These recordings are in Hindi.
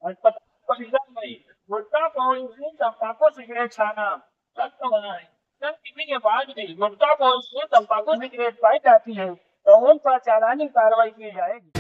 अस्पताल परिसर में गुटखा पॉलिसी तंबाकू सिगरेट खाना सख्त बनाए। जब किसी के बाद भी गुटखा पॉलिसी तंबाकू सिगरेट पाई जाती है तो उन पर चालानी कार्रवाई की जाएगी।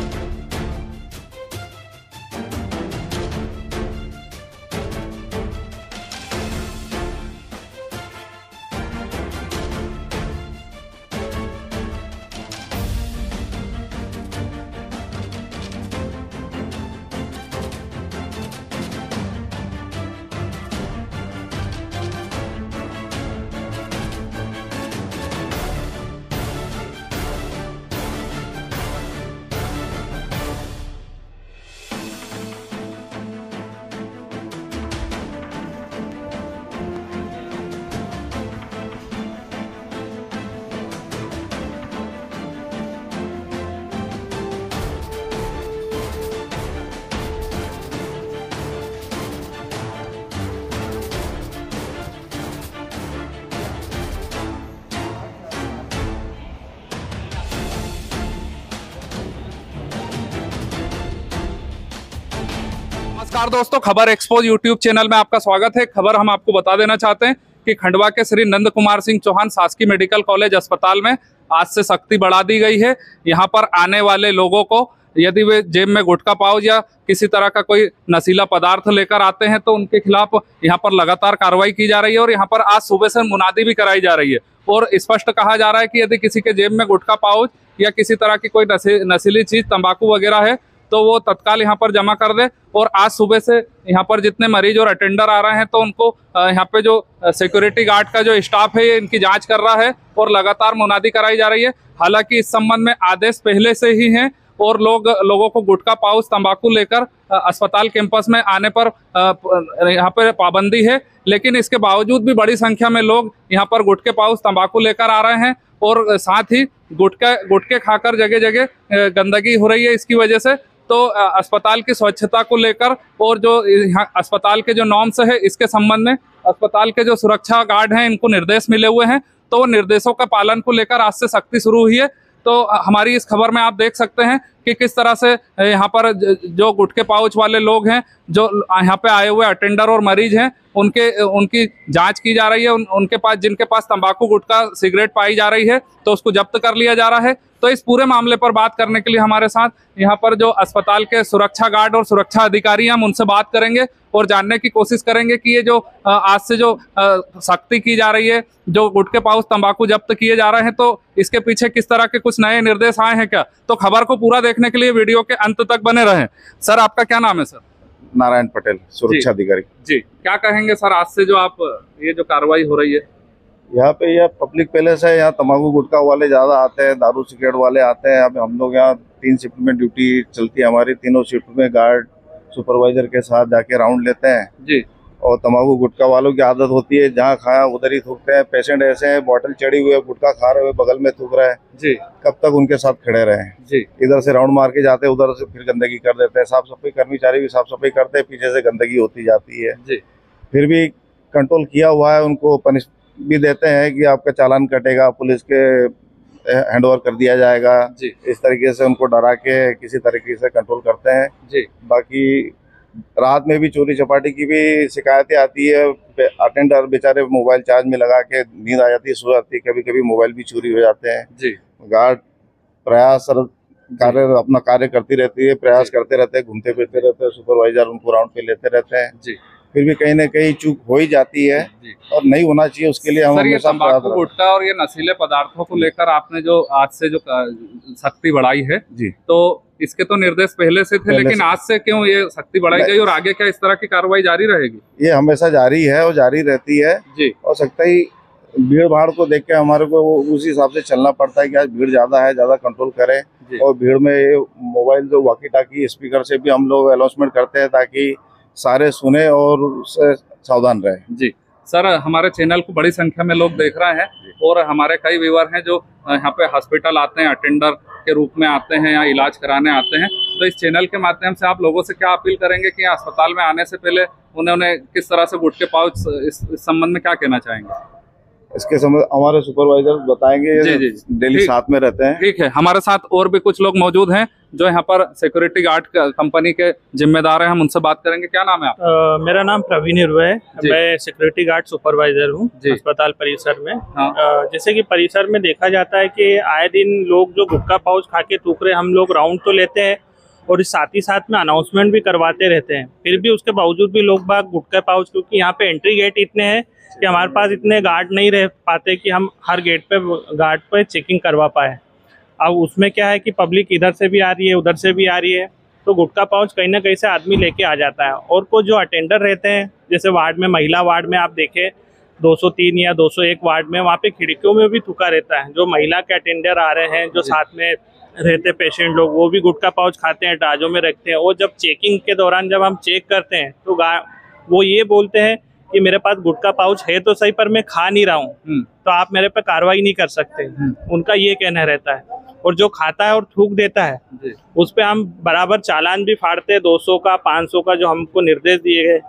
नमस्कार दोस्तों, खबर एक्सपोज यूट्यूब चैनल में आपका स्वागत है। खबर हम आपको बता देना चाहते हैं कि खंडवा के श्री नंद कुमार सिंह चौहान शासकीय मेडिकल कॉलेज अस्पताल में आज से सख्ती बढ़ा दी गई है। यहाँ पर आने वाले लोगों को यदि वे जेब में गुटखा पाउच या किसी तरह का कोई नशीला पदार्थ लेकर आते हैं तो उनके खिलाफ यहाँ पर लगातार कार्रवाई की जा रही है। और यहाँ पर आज सुबह से मुनादी भी कराई जा रही है और स्पष्ट कहा जा रहा है कि यदि किसी के जेब में गुटखा पाउच या किसी तरह की कोई नशीली चीज तंबाकू वगैरह है तो वो तत्काल यहाँ पर जमा कर दे। और आज सुबह से यहाँ पर जितने मरीज और अटेंडर आ रहे हैं तो उनको यहाँ पे जो सिक्योरिटी गार्ड का जो स्टाफ है ये इनकी जांच कर रहा है और लगातार मुनादी कराई जा रही है। हालांकि इस संबंध में आदेश पहले से ही हैं और लोगों को गुटखा पाउच तंबाकू लेकर अस्पताल कैंपस में आने पर यहाँ पर पाबंदी है। लेकिन इसके बावजूद भी बड़ी संख्या में लोग यहाँ पर गुटखे पाउच तंबाकू लेकर आ रहे हैं और साथ ही गुटखे खाकर जगह जगह गंदगी हो रही है। इसकी वजह से तो अस्पताल की स्वच्छता को लेकर और जो यहाँ अस्पताल के जो नॉर्म्स है इसके संबंध में अस्पताल के जो सुरक्षा गार्ड हैं इनको निर्देश मिले हुए हैं, तो निर्देशों का पालन को लेकर आज से सख्ती शुरू हुई है। तो हमारी इस खबर में आप देख सकते हैं कि किस तरह से यहाँ पर जो गुटखे पाउच वाले लोग हैं, जो यहाँ पे आए हुए अटेंडर और मरीज हैं, उनकी जांच की जा रही है। उनके पास जिनके पास तंबाकू गुटखा सिगरेट पाई जा रही है तो उसको जब्त कर लिया जा रहा है। तो इस पूरे मामले पर बात करने के लिए हमारे साथ यहाँ पर जो अस्पताल के सुरक्षा गार्ड और सुरक्षा अधिकारी हैं, हम उनसे बात करेंगे और जानने की कोशिश करेंगे कि ये जो आज से जो सख्ती की जा रही है, जो गुटखे पाउच तंबाकू जब्त किए जा रहे हैं, तो इसके पीछे किस तरह के कुछ नए निर्देश आए हैं क्या। तो खबर को पूरा देखने के लिए वीडियो के अंत तक बने रहें। सर, आपका क्या नाम है? सर नारायण पटेल, सुरक्षा अधिकारी। जी, क्या कहेंगे सर आज से जो आप ये जो कार्रवाई हो रही है? यहाँ पे यह पब्लिक पैलेस है, यहाँ तंबाकू गुटखा वाले ज्यादा आते हैं, दारू सिगरेट वाले आते हैं। अब हम लोग यहाँ 3 शिफ्ट में ड्यूटी चलती है हमारी, तीनों शिफ्ट में गार्ड सुपरवाइजर के साथ जाके राउंड लेते हैं जी। और तंबाकू गुटखा वालों की आदत होती है जहाँ खाया उधर ही थूकते हैं। पेशेंट ऐसे हैं बॉटल चढ़ी हुई है, गुटखा खा रहे हुए बगल में थूक रहा है जी, कब तक उनके साथ खड़े रहे जी। इधर से राउंड मार के जाते हैं, उधर से फिर गंदगी कर देते हैं। साफ सफाई कर्मचारी भी साफ सफाई करते हैं, पीछे से गंदगी होती जाती है जी। फिर भी कंट्रोल किया हुआ है। उनको पनिश भी देते हैं कि आपका चालान कटेगा, पुलिस के हैंडओवर कर दिया जाएगा जी। इस तरीके से उनको डरा के किसी तरीके से कंट्रोल करते हैं जी। बाकी रात में भी चोरी चपाटी की भी शिकायतें आती है। अटेंडर बेचारे मोबाइल चार्ज में लगा के नींद आ जाती है, सो जाती है, कभी कभी मोबाइल भी चोरी हो जाते हैं जी। गार्ड प्रयास अपना कार्य करती रहती है, प्रयास करते रहते हैं, घूमते फिरते रहते हैं, सुपरवाइजर उनको राउंड पे लेते रहते हैं जी। फिर भी कहीं ना कहीं चूक हो ही जाती है और नहीं होना चाहिए, उसके लिए हम ये तंबाकू गुटखा और ये नशीले पदार्थों को लेकर आपने जो आज से जो सख्ती बढ़ाई है जी, तो इसके तो निर्देश पहले से थे, लेकिन आज से क्यों ये सख्ती बढ़ाई गई और आगे क्या इस तरह की कार्रवाई जारी रहेगी? ये हमेशा जारी है और जारी रहती है जी। और सकता ही भीड़ भाड़ को देख के हमारे को उस हिसाब से चलना पड़ता है कि आज भीड़ ज्यादा है, ज्यादा कंट्रोल करें। और भीड़ में मोबाइल जो वॉकी टाकी स्पीकर से भी हम लोग अनाउंसमेंट करते हैं ताकि सारे सुने और उससे सावधान रहे जी। सर, हमारे चैनल को बड़ी संख्या में लोग देख रहे हैं और हमारे कई व्यूअर हैं जो यहाँ पे हॉस्पिटल आते हैं, अटेंडर के रूप में आते हैं या इलाज कराने आते हैं। तो इस चैनल के माध्यम से आप लोगों से क्या अपील करेंगे कि अस्पताल में आने से पहले उन्होंने किस तरह से गुटखे पाउच इस संबंध में क्या कहना चाहेंगे? इसके समझ हमारे सुपरवाइजर बताएंगे, डेली साथ में रहते हैं। ठीक है, हमारे साथ और भी कुछ लोग मौजूद हैं जो यहाँ पर सिक्योरिटी गार्ड कंपनी के जिम्मेदार हैं, हम उनसे बात करेंगे। क्या नाम है आपका? मेरा नाम प्रवीण हिरवे है, मैं सिक्योरिटी गार्ड सुपरवाइजर हूँ अस्पताल परिसर में। जैसे कि परिसर में देखा जाता है कि आए दिन लोग जो गुटखा पाउच खा के थूक रहे, हम लोग राउंड तो लेते हैं और साथ ही साथ में अनाउंसमेंट भी करवाते रहते हैं, फिर भी उसके बावजूद भी लोग बाग गुटखा पाउच, क्योंकि यहाँ पे एंट्री गेट इतने हैं कि हमारे पास इतने गार्ड नहीं रह पाते कि हम हर गेट पे गार्ड पे चेकिंग करवा पाए। अब उसमें क्या है कि पब्लिक इधर से भी आ रही है, उधर से भी आ रही है, तो गुटखा पाउच कहीं ना कहीं से आदमी लेके आ जाता है। और कुछ जो अटेंडर रहते हैं, जैसे वार्ड में, महिला वार्ड में आप देखें 203 या 201 वार्ड में, वहाँ पे खिड़कियों में भी थूका रहता है। जो महिला के अटेंडर आ रहे हैं, जो साथ में रहते पेशेंट लोग, वो भी गुटखा पाउच खाते हैं, डाजों में रखते हैं। और जब चेकिंग के दौरान जब हम चेक करते हैं तो वो ये बोलते हैं कि मेरे पास गुटखा पाउच है तो सही, पर मैं खा नहीं रहा हूँ, तो आप मेरे पे कार्रवाई नहीं कर सकते। उनका ये कहना रहता है। और जो खाता है और थूक देता है, उस पे हम बराबर चालान भी फाड़ते हैं, 200 का 500 का, जो हमको निर्देश दिए गए।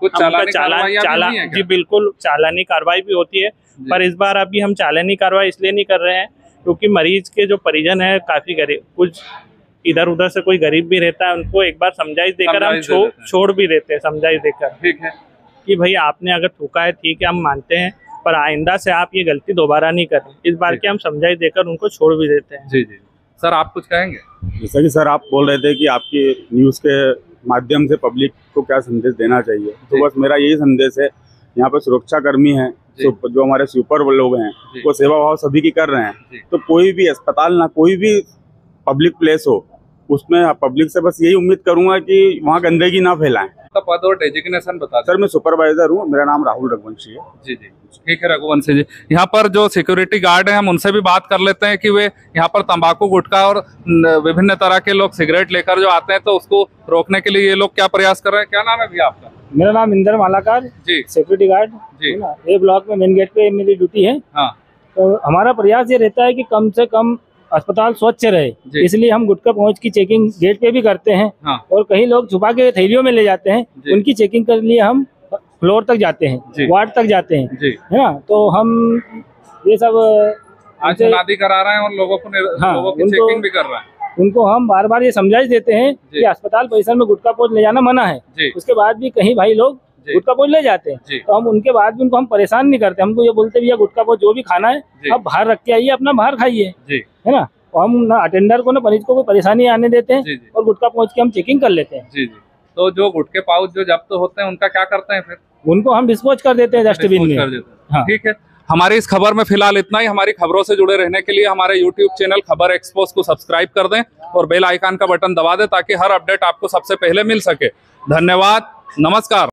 चालान जी बिल्कुल, चालानी कार्रवाई भी होती है, पर इस बार अभी हम चालानी कार्रवाई इसलिए नहीं कर रहे हैं क्योंकि मरीज के जो परिजन है काफी गरीब, कुछ इधर उधर से कोई गरीब भी रहता है, उनको एक बार समझाइश देकर हम छोड़ भी देते हैं, समझाइश देकर। ठीक है कि भाई आपने अगर थूका है, ठीक है, हम मानते हैं, पर आइंदा से आप ये गलती दोबारा नहीं करें। इस बार की हम समझाइश देकर उनको छोड़ भी देते हैं। जी जी सर, आप कुछ कहेंगे? जैसा कि सर आप बोल रहे थे कि आपकी न्यूज़ के माध्यम से पब्लिक को क्या संदेश देना चाहिए, तो बस मेरा यही संदेश है, यहाँ पे सुरक्षा कर्मी हैं, जो हमारे सुपर लोग हैं, वो सेवा भाव सभी की कर रहे हैं। तो कोई भी अस्पताल ना कोई भी पब्लिक प्लेस हो, उसमें पब्लिक से बस यही उम्मीद करूंगा कि वहाँ गंदगी ना फैलाएं। पद और डेजिग्नेशन बता सर, मैं सुपरवाइजर हूँ, मेरा नाम राहुल रघुवंशी है। जी जी ठीक है रघुवंशी जी। यहाँ पर जो सिक्योरिटी गार्ड हैं, हम उनसे भी बात कर लेते हैं कि वे यहाँ पर तंबाकू, गुटखा और विभिन्न तरह के लोग सिगरेट लेकर जो आते हैं, तो उसको रोकने के लिए ये लोग क्या प्रयास कर रहे हैं। क्या नाम है भैया आपका? मेरा नाम इंदर मालाकार जी, सिक्योरिटी गार्ड जी। ये ब्लॉक में मेन गेट पे मेरी ड्यूटी है। हाँ। तो हमारा प्रयास ये रहता है कि कम से कम अस्पताल स्वच्छ रहे, इसलिए हम गुटखा पाउच की चेकिंग गेट पे भी करते हैं। हाँ। और कई लोग छुपा के थैलियों में ले जाते हैं, उनकी चेकिंग के लिए हम फ्लोर तक जाते हैं, वार्ड तक जाते हैं, है ना। तो हम ये सब आज मुनादी करा रहे हैं और लोगों को लोगों की चेकिंग भी कर रहे हैं। उनको हम बार बार ये समझाइश देते हैं कि अस्पताल परिसर में गुटखा पाउच ले जाना मना है, उसके बाद भी कहीं भाई लोग गुटखा पाउच ले जाते हैं, तो हम उनके बाद भी उनको हम परेशान नहीं करते। हमको ये बोलते भैया गुटखा पाउच जो भी खाना है आप बाहर रख के आइए, अपना बाहर खाइए, है ना। तो हम ना अटेंडर को ना मरीज को कोई परेशानी आने देते हैं और गुटखा पाउच की हम चेकिंग कर लेते हैं। तो जो गुटखे पाउच जो जब्त होते हैं, उनका क्या करते हैं फिर? उनको हम डिस्पोज कर देते हैं डस्टबिन में। हाँ। ठीक है, हमारी इस खबर में फिलहाल इतना ही। हमारी खबरों से जुड़े रहने के लिए हमारे YouTube चैनल खबर एक्सपोज को सब्सक्राइब कर दें और बेल आइकन का बटन दबा दें ताकि हर अपडेट आपको सबसे पहले मिल सके। धन्यवाद, नमस्कार।